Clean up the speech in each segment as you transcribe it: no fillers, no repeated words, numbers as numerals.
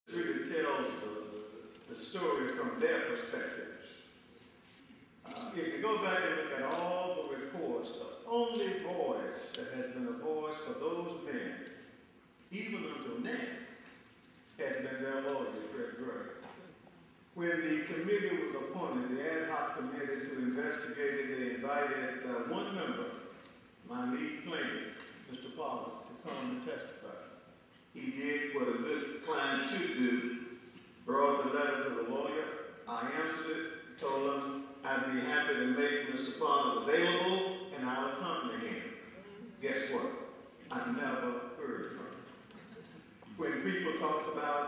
really tells the story from their perspectives. If you go back and look at all the reports, the only voice that has been a voice for those men, even until now, has been their lawyer, Fred Gray. When the committee was appointed, the ad hoc committee to investigate it, they invited one member, my lead plaintiff, Mr. Pollard, to come and testify. He did what a good client should do, brought the letter to the lawyer. I answered it, told him I'd be happy to make Mr. Pollard available, and I'll accompany him. Guess what? I never heard from him. When people talked about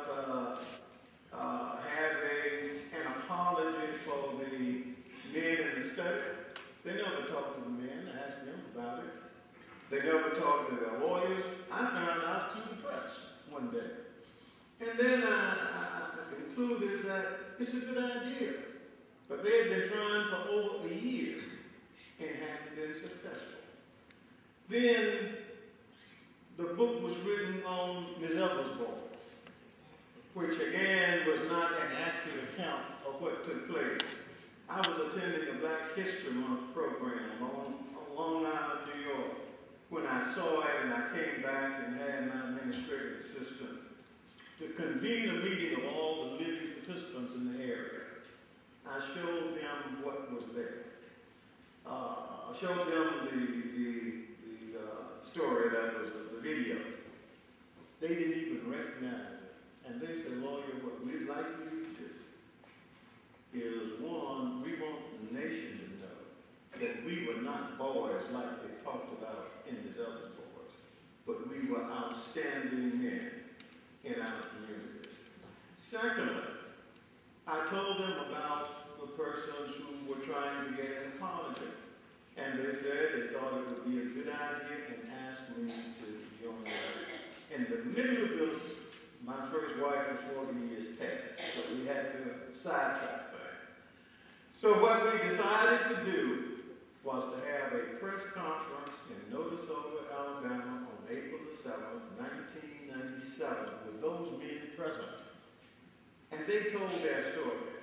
having an apology for the men in the study, they never talked to the men, asked them about it. They never talked to their lawyers. I found out through the press one day. And then I concluded that it's a good idea. But they had been trying for over a year and hadn't been successful. Then the book was written on Ms. Evers' boys, which again was not an accurate account of what took place. I was attending a Black History Month program on Long Island, New York, when I saw it, and I came back and had my administrative assistant to convene a meeting of all the living participants in the area. I showed them what was there. I showed them the story that was the video. They didn't even recognize it. And they said, lawyer, what we'd like you to do is, one, we want the nation to know that we were not boys like they talked about in Ms. Evers' boys, but we were outstanding men in our community. Secondly, I told them about the persons who were trying to get an apology. And they said they thought it would be a good idea and asked me to join them. In the middle of this, my first wife of 40 years passed, so we had to sidetrack things. So what we decided to do was to have a press conference in Notisoga, Alabama on April the 7th, 1997, with those men present. And they told their story.